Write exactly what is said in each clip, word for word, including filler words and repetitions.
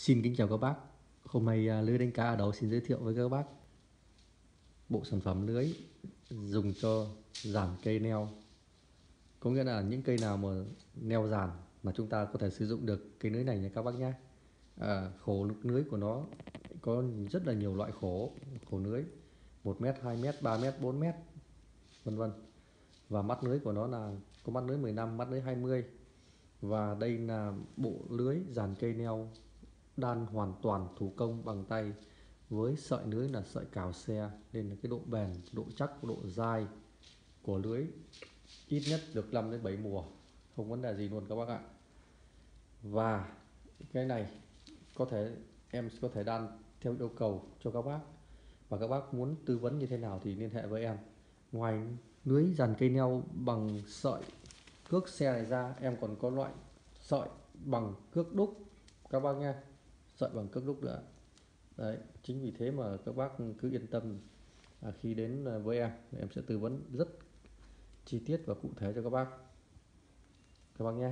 Xin kính chào các bác. Hôm nay à, lưới đánh cá ở đầu xin giới thiệu với các bác bộ sản phẩm lưới dùng cho dàn cây neo. Có nghĩa là những cây nào mà neo dàn mà chúng ta có thể sử dụng được cây lưới này nha các bác nhé. À, khổ lưới của nó có rất là nhiều loại khổ, khổ lưới một mét, hai mét, ba mét, bốn mét vân vân. Và mắt lưới của nó là có mắt lưới mười lăm, mắt lưới hai mươi. Và đây là bộ lưới dàn cây neo đan hoàn toàn thủ công bằng tay, với sợi lưới là sợi cào xe, nên là cái độ bền, độ chắc, độ dai của lưới ít nhất được năm đến bảy mùa, không vấn đề gì luôn các bác ạ. Và cái này có thể em có thể đan theo yêu cầu cho các bác, và các bác muốn tư vấn như thế nào thì liên hệ với em. Ngoài lưới dàn cây neo bằng sợi cước xe này ra, em còn có loại sợi bằng cước đúc các bác nha, sợi bằng cước đúc nữa. Đấy, chính vì thế mà các bác cứ yên tâm, à, khi đến với em, em sẽ tư vấn rất chi tiết và cụ thể cho các bác, các bác nhé.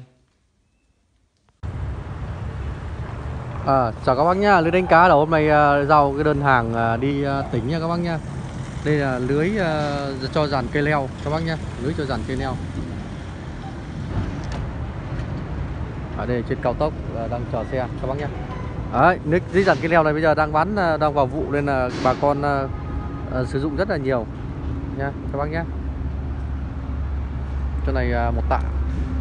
À, chào các bác nhá, lưới đánh cá đầu hôm nay uh, giao cái đơn hàng uh, đi uh, tỉnh nha các bác nhá. Đây là lưới uh, cho dàn cây leo các bác nhá, lưới cho dàn cây leo. Ở đây trên cao tốc uh, đang chờ xe các bác nhá. Đấy, lưới dàn cây leo này bây giờ đang bán, uh, đang vào vụ nên là bà con uh, uh, sử dụng rất là nhiều nha các bác nhé. Chỗ này uh, một tạ